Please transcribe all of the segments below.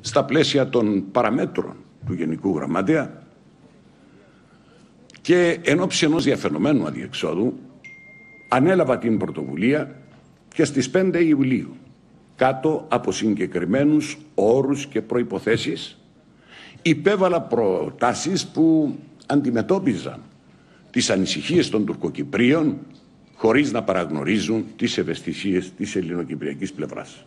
στα πλαίσια των παραμέτρων του Γενικού Γραμματέα και εν ώψη ενός διαφαινομένου αδιεξόδου ανέλαβα την πρωτοβουλία και στις 5 Ιουλίου κάτω από συγκεκριμένους όρους και προϋποθέσεις υπέβαλα προτάσεις που αντιμετώπιζαν τις ανησυχίες των Τουρκοκυπρίων χωρίς να παραγνωρίζουν τις ευαισθησίες της ελληνοκυπριακής πλευράς.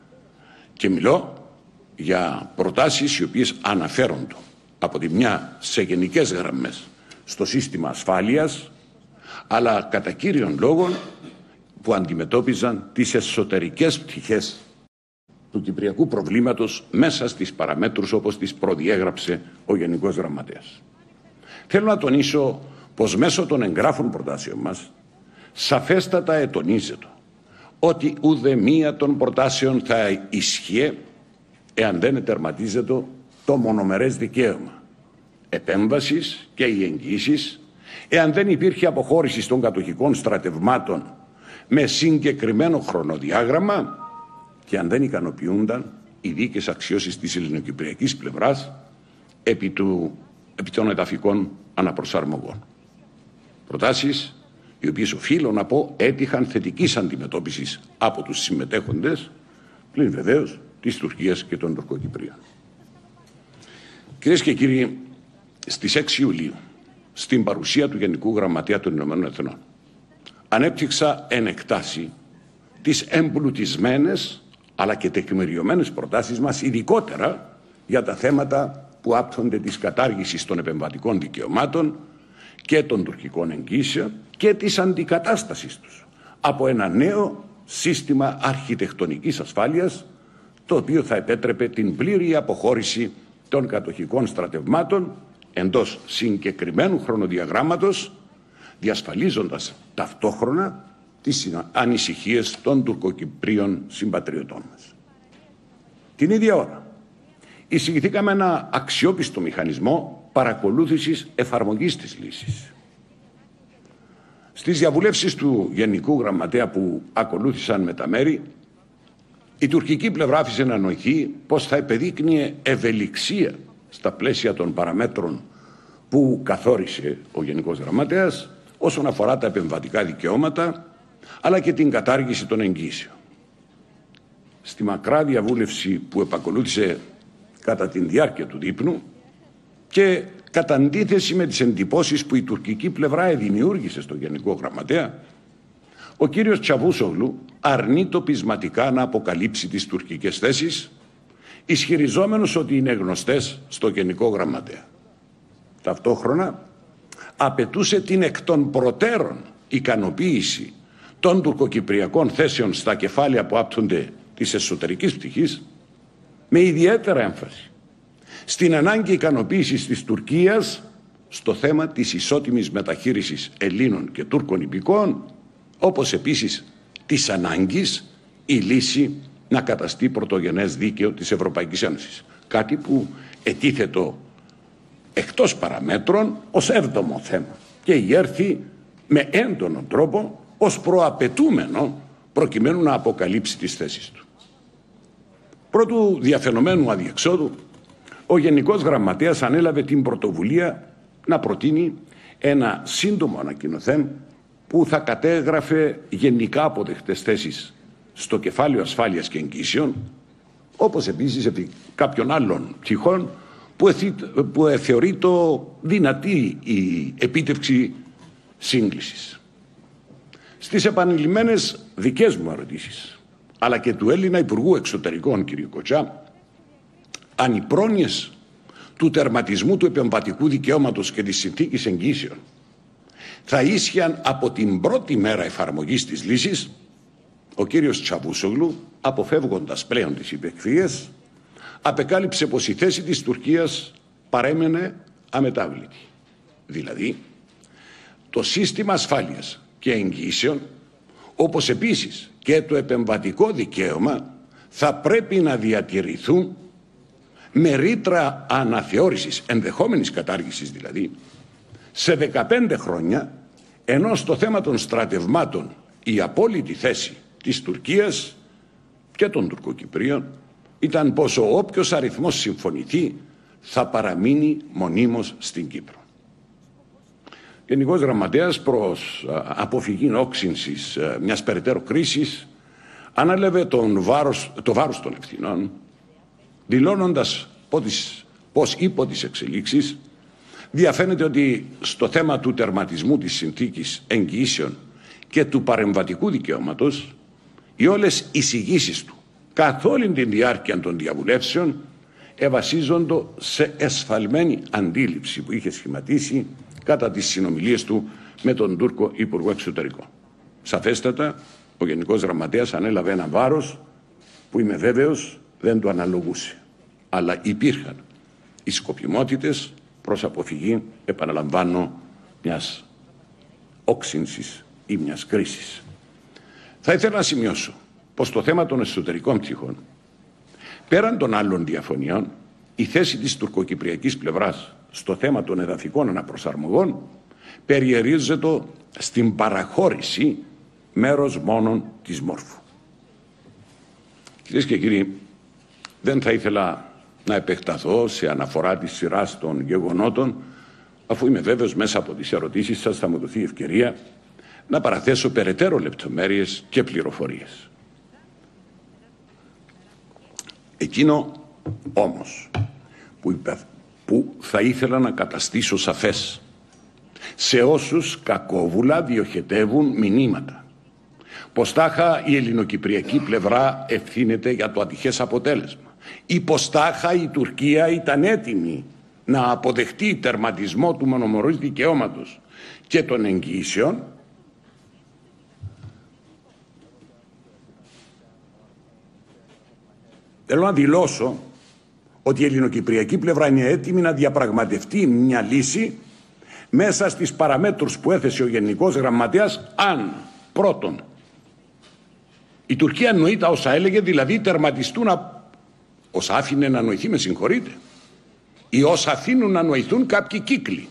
Και μιλώ για προτάσεις οι οποίες αναφέρονται από τη μια σε γενικές γραμμές στο σύστημα ασφάλειας, αλλά κατά κύριον λόγο που αντιμετώπιζαν τις εσωτερικές πτυχές του κυπριακού προβλήματος μέσα στις παραμέτρους όπως τις προδιέγραψε ο Γενικός Γραμματέας. Θέλω να τονίσω πως μέσω των εγγράφων προτάσεων μας σαφέστατα ετονίζεται ότι ουδεμία των προτάσεων θα ισχύει εάν δεν ετερματίζεται το μονομερές δικαίωμα επέμβασης και οι εγγύησεις, εάν δεν υπήρχε αποχώρηση των κατοχικών στρατευμάτων με συγκεκριμένο χρονοδιάγραμμα και αν δεν ικανοποιούνταν οι δίκες αξιώσεις της ελληνοκυπριακής πλευράς επί των εδαφικών αναπροσαρμογών. Προτάσεις οι οποίες, οφείλω να πω, έτυχαν θετικής αντιμετώπισης από τους συμμετέχοντες, πλην βεβαίως της Τουρκίας και των Τουρκοκυπρίων. Κυρίες και κύριοι, στις 6 Ιουλίου, στην παρουσία του Γενικού Γραμματέα των Ηνωμένων Εθνών, ανέπτυξα εν εκτάσει τις εμπλουτισμένες αλλά και τεκμηριωμένες προτάσεις μας, ειδικότερα για τα θέματα που άπτονται της κατάργησης των επεμβατικών δικαιωμάτων και των τουρκικών εγγύσεων και της αντικατάστασης τους από ένα νέο σύστημα αρχιτεκτονικής ασφάλειας, το οποίο θα επέτρεπε την πλήρη αποχώρηση των κατοχικών στρατευμάτων εντός συγκεκριμένου χρονοδιαγράμματος, διασφαλίζοντας ταυτόχρονα τις ανησυχίες των τουρκοκυπρίων συμπατριωτών μας. Την ίδια ώρα εισηγηθήκαμε ένα αξιόπιστο μηχανισμό παρακολούθησης εφαρμογής της λύσης. Στις διαβουλεύσεις του Γενικού Γραμματέα που ακολούθησαν με τα μέρη, η τουρκική πλευρά άφησε να νοηθεί πως θα επεδείκνυε ευελιξία στα πλαίσια των παραμέτρων που καθόρισε ο Γενικός Γραμματέας όσον αφορά τα επεμβατικά δικαιώματα αλλά και την κατάργηση των εγγύσεων. Στη μακρά διαβούλευση που επακολούθησε κατά την διάρκεια του δείπνου και κατά αντίθεση με τις εντυπώσεις που η τουρκική πλευρά δημιούργησε στο Γενικό Γραμματέα, ο κύριος Τσαβούσογλου αρνείται πεισματικά να αποκαλύψει τις τουρκικές θέσεις, ισχυριζόμενος ότι είναι γνωστές στο Γενικό Γραμματέα. Ταυτόχρονα απαιτούσε την εκ των προτέρων ικανοποίηση των τουρκοκυπριακών θέσεων στα κεφάλαια που άπτονται της εσωτερικής πτυχής, με ιδιαίτερα έμφαση στην ανάγκη ικανοποίησης της Τουρκίας στο θέμα της ισότιμης μεταχείρισης Ελλήνων και Τούρκων υπηκόων, όπως επίσης της ανάγκης η λύση να καταστεί πρωτογενές δίκαιο της Ευρωπαϊκής Ένωσης. Κάτι που ετίθετο εκτός παραμέτρων ως 7ο θέμα και γέρθη με έντονο τρόπο ως προαπαιτούμενο προκειμένου να αποκαλύψει τις θέσεις του. Πρώτου διαφαινομένου αδιεξόδου, ο Γενικός Γραμματέας ανέλαβε την πρωτοβουλία να προτείνει ένα σύντομο ανακοινωθέν που θα κατέγραφε γενικά αποδεκτές θέσεις στο κεφάλαιο ασφάλειας και εγγύσεων, όπως επίσης επί κάποιων άλλων πτυχών που θεωρείται δυνατή η επίτευξη σύγκλησης. Στις επανειλημμένες δικές μου ερωτήσεις, αλλά και του Έλληνα Υπουργού Εξωτερικών κ. Κοτσά, αν οι πρόνοιες του τερματισμού του επεμβατικού δικαιώματος και της συνθήκης εγγύσεων θα ίσχυαν από την πρώτη μέρα εφαρμογής της λύσης, ο κύριος Τσαβούσογλου, αποφεύγοντας πλέον τις υπεκφυγές, απεκάλυψε πως η θέση της Τουρκίας παρέμενε αμετάβλητη. Δηλαδή, το σύστημα ασφάλειας και εγγύσεων, όπως επίσης και το επεμβατικό δικαίωμα, θα πρέπει να διατηρηθούν με ρήτρα αναθεώρησης, ενδεχόμενης κατάργησης δηλαδή, σε 15 χρόνια, ενώ στο θέμα των στρατευμάτων η απόλυτη θέση της Τουρκίας και των Τουρκοκυπρίων ήταν πως όποιος αριθμός συμφωνηθεί θα παραμείνει μονίμως στην Κύπρο. Γενικός Γραμματέας, προς αποφυγή όξυνσης μιας περαιτέρω κρίσης, ανέλαβε το βάρος των ευθυνών, δηλώνοντας πως υπό τις εξελίξεις διαφαίνεται ότι στο θέμα του τερματισμού της συνθήκης εγγυήσεων και του παρεμβατικού δικαιώματος, οι όλες εισηγήσεις του καθ' όλη τη διάρκεια των διαβουλεύσεων βασίζονται σε εσφαλμένη αντίληψη που είχε σχηματίσει κατά τις συνομιλίες του με τον Τούρκο Υπουργό Εξωτερικών. Σαφέστατα, ο Γενικός Γραμματέας ανέλαβε ένα βάρος που είμαι βέβαιος δεν του αναλογούσε. Αλλά υπήρχαν οι σκοπιμότητες προς αποφυγή, επαναλαμβάνω, μιας όξυνσης ή μιας κρίσης. Θα ήθελα να σημειώσω πως το θέμα των εσωτερικών πτυχών, πέραν των άλλων διαφωνιών, η θέση της τουρκοκυπριακής πλευράς στο θέμα των εδαφικών αναπροσαρμογών περιερίζεται στην παραχώρηση μέρος μόνον της Μόρφου. Κυρίες και κύριοι, δεν θα ήθελα να επεκταθώ σε αναφορά της σειράς των γεγονότων, αφού είμαι βέβαιος μέσα από τις ερωτήσεις σας θα μου δοθεί ευκαιρία να παραθέσω περαιτέρω λεπτομέρειες και πληροφορίες. Εκείνο όμως που θα ήθελα να καταστήσω σαφές σε όσους κακόβουλα διοχετεύουν μηνύματα πως τάχα η ελληνοκυπριακή πλευρά ευθύνεται για το ατυχές αποτέλεσμα ή πως τάχα η Τουρκία ήταν έτοιμη να αποδεχτεί τερματισμό του μονομερούς δικαιώματος και των εγγυήσεων, θέλω να δηλώσω ότι η ελληνοκυπριακή πλευρά είναι έτοιμη να διαπραγματευτεί μια λύση μέσα στις παραμέτρους που έθεσε ο Γενικός Γραμματέας, αν πρώτον η Τουρκία εννοεί τα όσα έλεγε, δηλαδή τερματιστούν όσα άφηνε να νοηθεί, με συγχωρείτε, ή όσα αφήνουν να νοηθούν κάποιοι κύκλοι.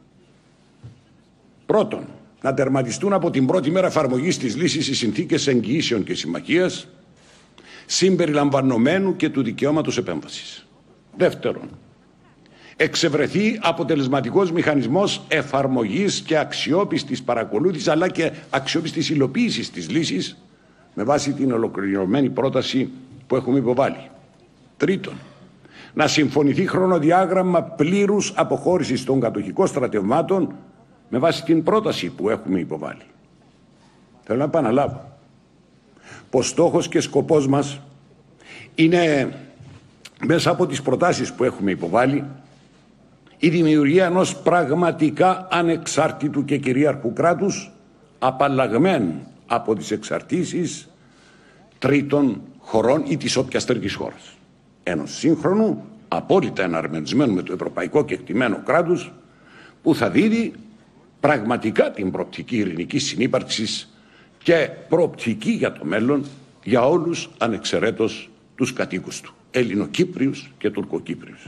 Πρώτον, να τερματιστούν από την πρώτη μέρα εφαρμογής της λύσης οι συνθήκες εγγυήσεων και συμμαχίας, συμπεριλαμβανομένου και του δικαιώματος επέμβασης. Δεύτερον, εξευρεθεί αποτελεσματικός μηχανισμός εφαρμογής και αξιόπιστης παρακολούθησης αλλά και αξιόπιστης υλοποίησης της λύσης με βάση την ολοκληρωμένη πρόταση που έχουμε υποβάλει. Τρίτον, να συμφωνηθεί χρονοδιάγραμμα πλήρους αποχώρησης των κατοχικών στρατευμάτων με βάση την πρόταση που έχουμε υποβάλει. Θέλω να επαναλάβω πως στόχος και σκοπός μας είναι, μέσα από τις προτάσεις που έχουμε υποβάλει, η δημιουργία ενός πραγματικά ανεξάρτητου και κυρίαρχου κράτους, απαλλαγμένου από τις εξαρτήσεις τρίτων χωρών ή της όποιας τρίτης χώρας. Ενός σύγχρονου, απόλυτα εναρμονισμένου με το ευρωπαϊκό κεκτημένο κράτους, που θα δίδει πραγματικά την προοπτική ειρηνικής συνύπαρξης και προοπτική για το μέλλον για όλους ανεξαιρέτως τους κατοίκους του, Ελληνοκύπριους και Τουρκοκύπριους.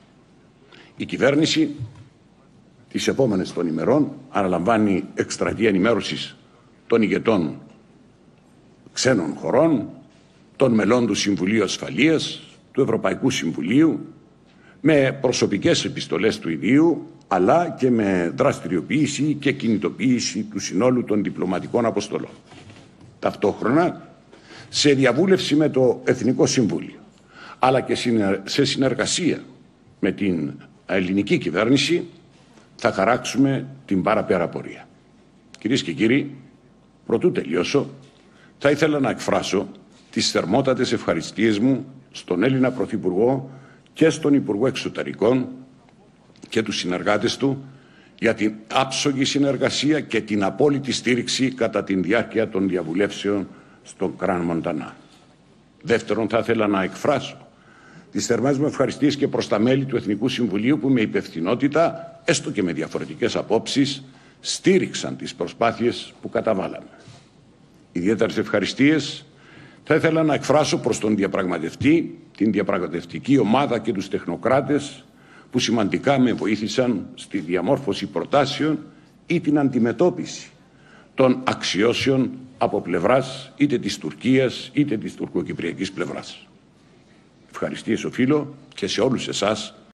Η κυβέρνηση τις επόμενες των ημερών αναλαμβάνει εκστρατεία ενημέρωσης των ηγετών ξένων χωρών, των μελών του Συμβουλίου Ασφαλείας, του Ευρωπαϊκού Συμβουλίου, με προσωπικές επιστολές του ιδίου, αλλά και με δραστηριοποίηση και κινητοποίηση του συνόλου των διπλωματικών αποστολών. Ταυτόχρονα, σε διαβούλευση με το Εθνικό Συμβούλιο, αλλά και σε συνεργασία με την ελληνική κυβέρνηση, θα χαράξουμε την παραπέρα πορεία. Κυρίες και κύριοι, προτού τελειώσω, θα ήθελα να εκφράσω τις θερμότατες ευχαριστίες μου στον Έλληνα Πρωθυπουργό και στον Υπουργό Εξωτερικών και τους συνεργάτες του για την άψογη συνεργασία και την απόλυτη στήριξη κατά τη διάρκεια των διαβουλεύσεων στον Κραν Μοντανά. Δεύτερον, θα ήθελα να εκφράσω τις θερμές μου ευχαριστίες και προς τα μέλη του Εθνικού Συμβουλίου που με υπευθυνότητα, έστω και με διαφορετικές απόψεις, στήριξαν τις προσπάθειες που καταβάλαμε. Ιδιαίτερες ευχαριστίες θα ήθελα να εκφράσω προς τον διαπραγματευτή, την διαπραγματευτική ομάδα και τους τεχνοκράτες που σημαντικά με βοήθησαν στη διαμόρφωση προτάσεων ή την αντιμετώπιση των αξιώσεων από πλευράς είτε της Τουρκίας είτε της τουρκοκυπριακής πλευράς. Ευχαριστίες οφείλω και σε όλους εσάς